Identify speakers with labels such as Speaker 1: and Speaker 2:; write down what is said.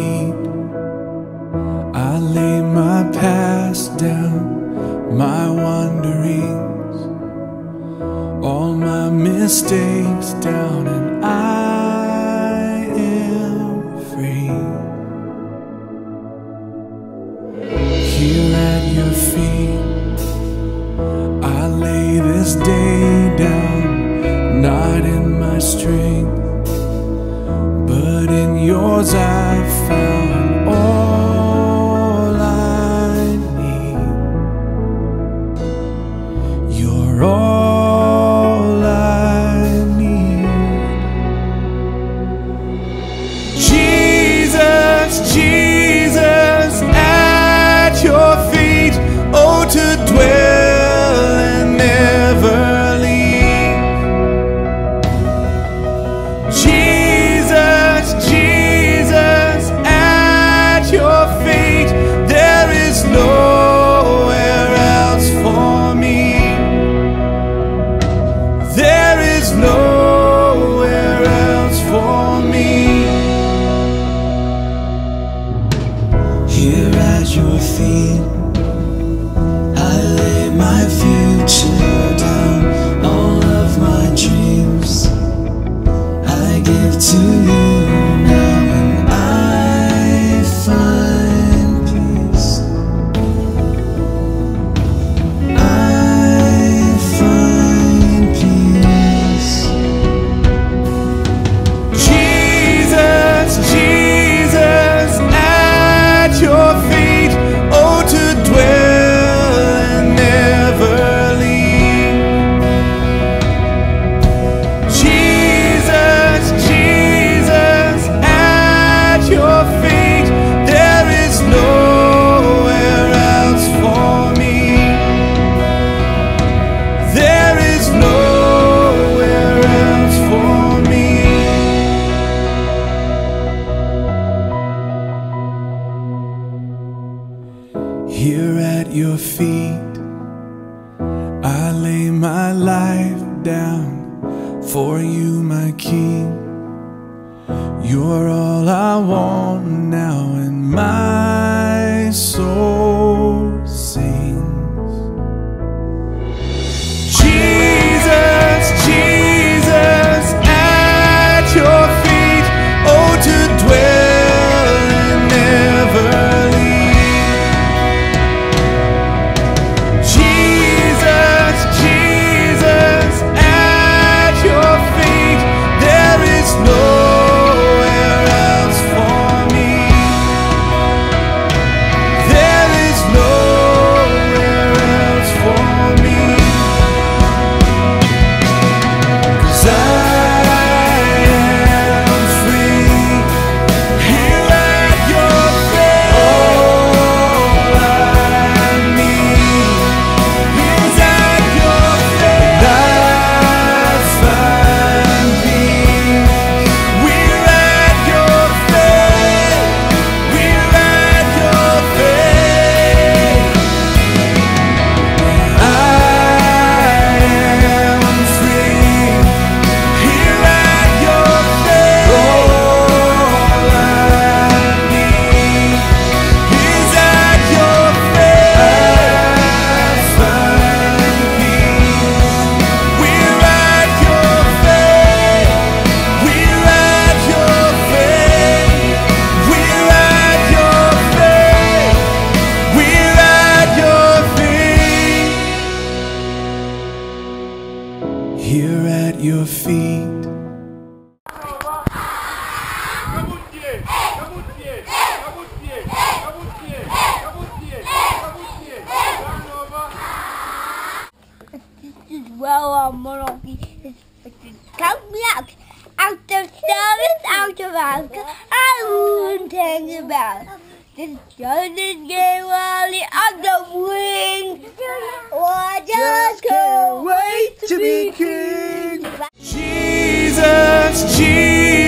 Speaker 1: feet. I lay my past down, my wanderings, all my mistakes down, and I am free. Here at your feet, I lay this day down, not in my strength, but in yours I've found all I need. You're all I need. Jesus, Jesus, at your feet, oh, to dwell and never leave. Jesus, Jesus, at your feet, there is nowhere else for me. There is nowhere else for me.
Speaker 2: Here at your feet, I lay my future down, all of my dreams I give to you now, and I find peace. I find peace.
Speaker 1: Jesus, Jesus, at your feet, oh, to dwell and never leave. Jesus, Jesus, at your feet, there is nowhere else for me. There is nowhere else for me. Here at your feet, I lay my life down for you, my King. You're all I want now, and my soul sings. Jesus, Jesus, at your feet, oh, to dwell and never leave. Jesus, Jesus, at your feet, there is nowhere else for me. There is nowhere else for me. 'Cause I am free here at your feet. All I need is at your feet. I find peace. We're at your feet. We're at your feet. I am free here at your feet. All I need is at your feet. I find peace. We're at your feet. We're at your feet. We're at your feet. We're at your feet. Here at your feet.
Speaker 3: Well, Monarchy help me out of service, out of Alaska. I wouldn't think about this Jordan game early on the wing. Oh, I just can't wait to be king.
Speaker 1: Jesus, Jesus.